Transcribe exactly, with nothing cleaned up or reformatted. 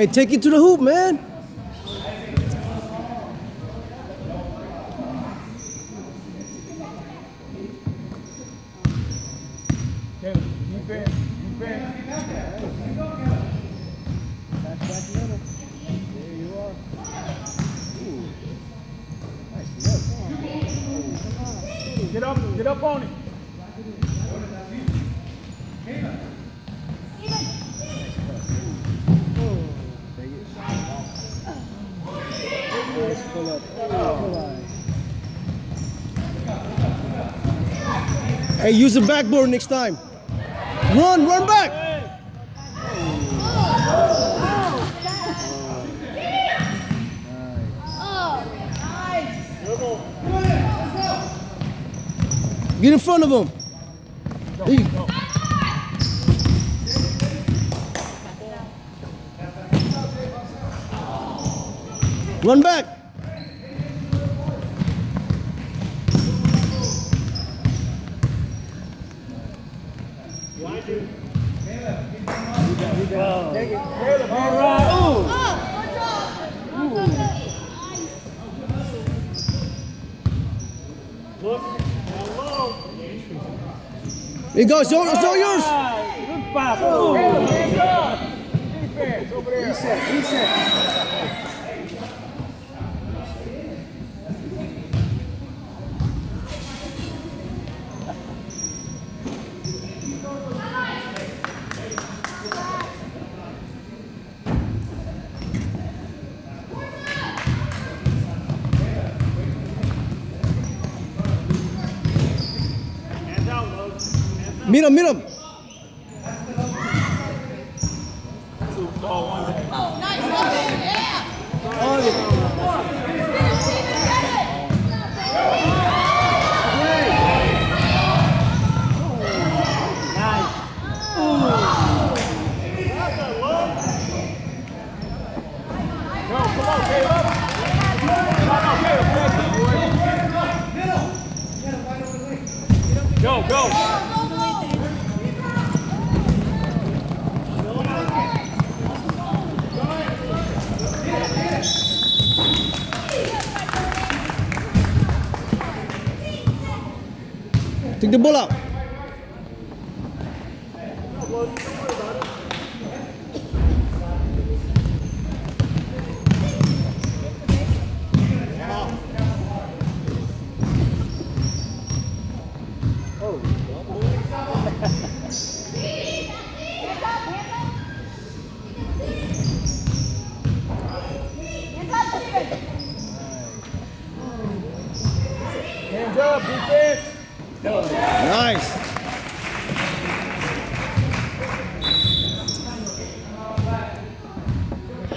Hey, take it to the hoop, man. Defense, defense. Back, back middle. There you are. Ooh. Nice look. Get up, get up on him. Pull up. Oh. Hey, use the backboard next time. Run, run back. Get in front of him. There you go. Run back. Take it. All right. Ooh. Look. Hello. There you go. It's all, it's all yours. Good pass. Oh. Defense over there. Reset. Reset. Meet him, meet him. Oh, nice. Yeah. Go, go. Take the ball out. Hands up, defense. Nice.